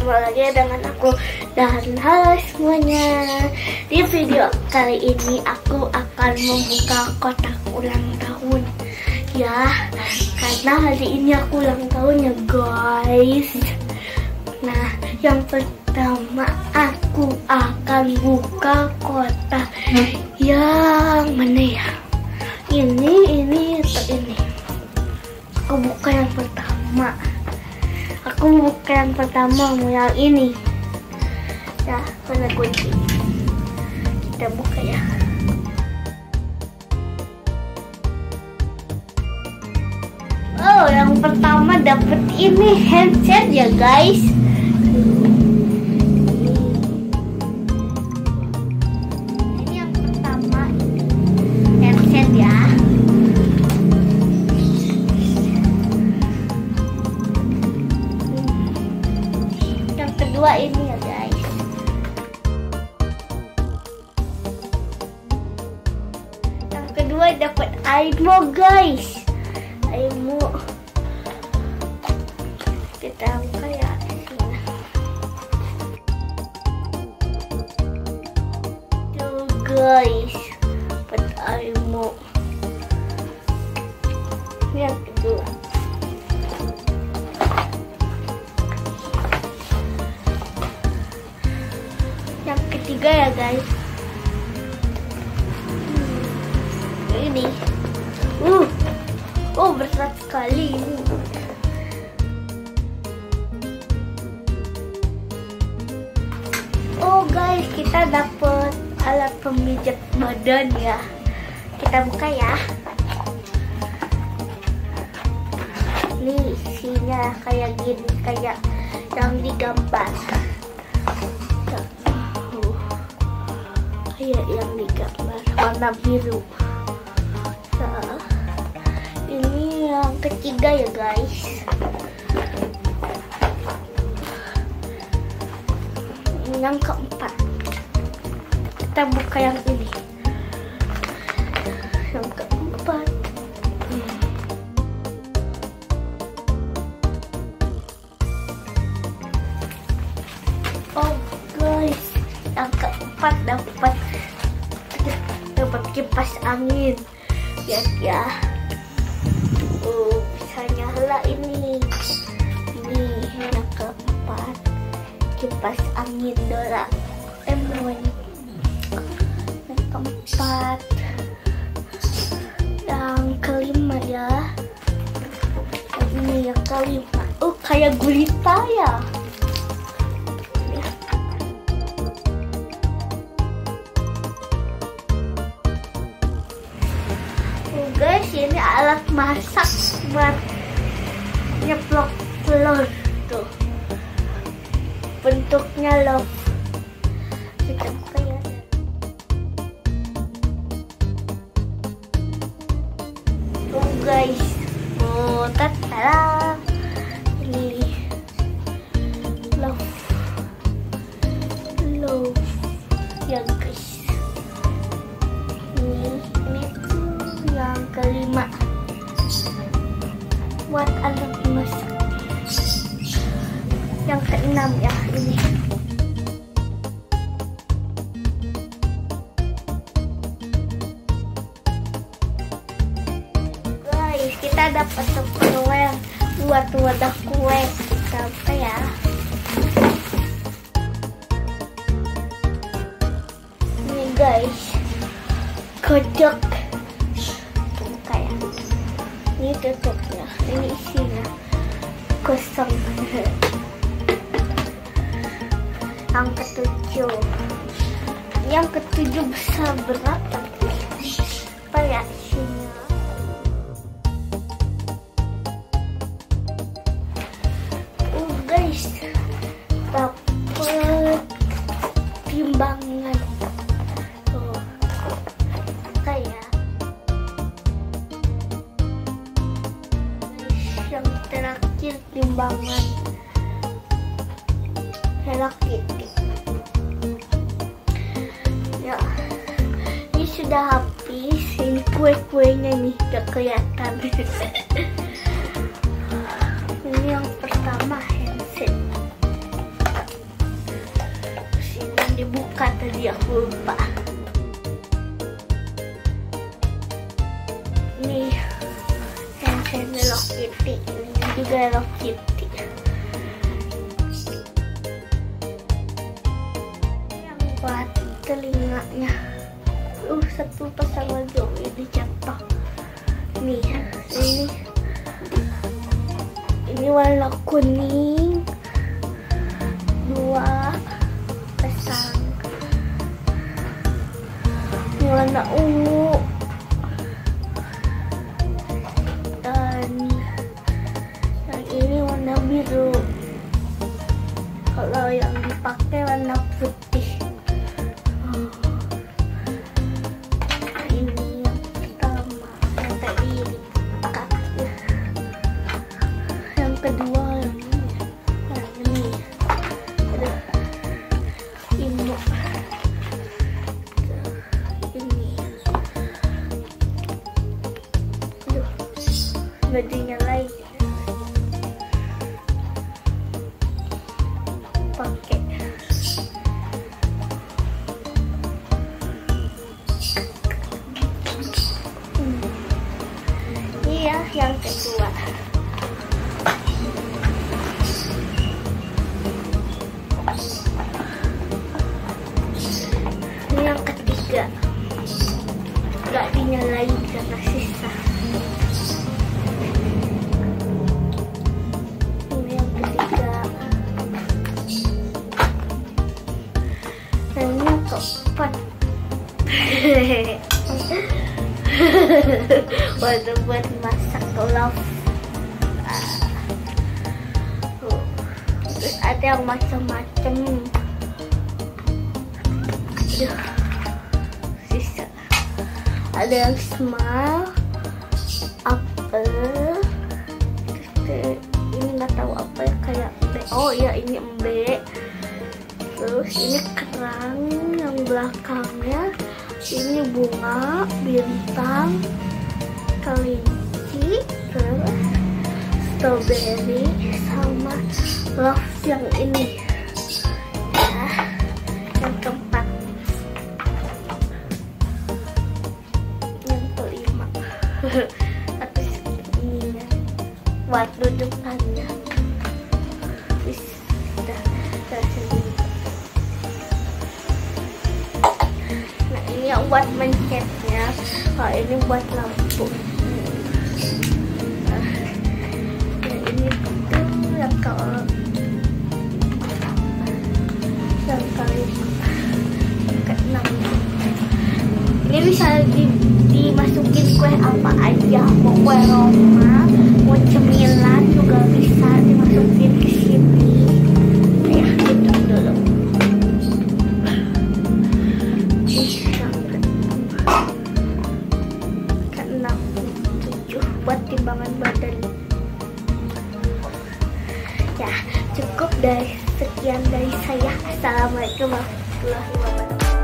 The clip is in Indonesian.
ketemu lagi dengan aku. Dan halo semuanya. Di video kali ini aku akan membuka kotak ulang tahun. Ya, karena hari ini aku ulang tahun ya guys. Nah, yang pertama aku akan buka kotak yang mana ya? Ini atau ini? Aku buka yang pertama. Mau yang ini. Ya, mana kunci? Kita buka ya. Oh, yang pertama dapat ini handset ya guys. Ini yang pertama, handset ya. Yang kedua ini ya guys. Yang kedua dapat Aimo guys. Aimo. Kita buka ya. Tuh guys, dapat Aimo. Yang kedua. Yang ketiga ya guys. Ini. Oh, berat sekali ini. Oh guys, kita dapat alat pemijat badan ya. Kita buka ya. Ini isinya kayak gini, kayak yang digambar. Kayak yang digambar warna biru. Nah, ini yang ketiga ya guys. Yang keempat, kita buka yang ini. Yang keempat, oh guys, yang keempat dapat kipas angin. Lihat ya. Bisa nyala ini. Ini yang keempat, kipas angin Doraemon. Yang keempat. Yang kelima ya. Ini yang kelima. Oh, kayak gurita ya. Guys, ini alat masak buat nyeplok telur tuh. Bentuknya love. Kita buka ya. Oh guys, oh tadam. Ini love ya guys. Ini yang kelima buat alat masak. Yang keenam ya ini. Guys, kita dapat tupperware buat wadah kue. Kita buka ya. Ini guys, kodok. Ini tutupnya, ini isinya kosong. Yang ketujuh, besar berat tapi apa ya isinya? Guys, dapat timbangan. Kayak yang terakhir timbangan Hello Kitty. Ya, ini sudah habis. Ini kue-kuenya nih udah kelihatan. Ini yang pertama handset. buka tadi, aku lupa. Ini hand Hello Kitty, ini juga Hello Kitty. Yang buat telinganya, satu pasang lagi ini jatuh. Nih, ini warna kuning, 2 pasang. Ini warna ungu dan yang ini warna biru. Kalau yang dipakai warna putih. Kedua ini bajunya lain pakai iya yang kedua. Yang ketiga nggak dinyalain karena sisa. Ini yang ketiga. Dan ini yang keempat. buat masak love. Terus ada yang macam-macam. Sisa ada yang smile, apple, ini nggak tahu apa ya, kayak B. Oh ya, ini embe. Terus ini kerang yang belakangnya, ini bunga, bintang, kelinci, terus strawberry sama love yang ini. Yang keempat, yang kelima. Atas ini buat dudukannya. Sudah sendiri. Nah, ini yang buat mencetnya. Kalau ini buat lampu. Nah, ini tuh yang keenam. Ini bisa dimasukin kue apa aja, mau kue Roma, mau cemilan juga bisa dimasukin ke sini. Ya, gitu dulu. Keenam, 7 buat timbangan badan. Ya, cukup sekian dari saya. Assalamualaikum warahmatullahi wabarakatuh.